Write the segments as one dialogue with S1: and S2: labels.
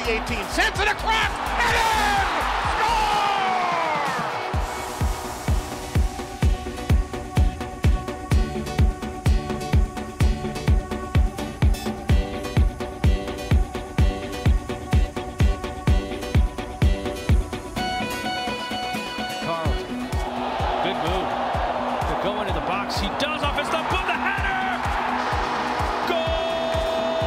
S1: the 18, sends it across, and in!
S2: Good move to go into the box. He does off his thumb, put the header! Goal!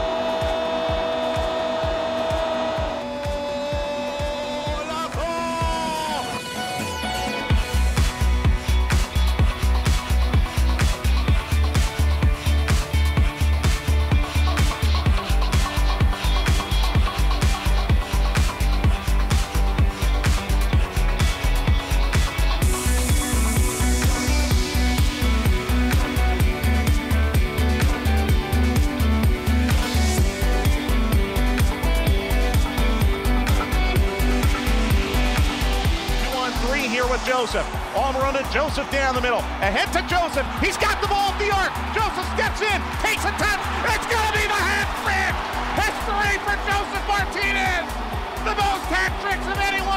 S1: Here with Josef. On running, Josef down the middle. Ahead to Josef. He's got the ball at the arc. Josef steps in, takes a touch. It's going to be the hat trick. History for Josef Martinez. The most hat tricks of anyone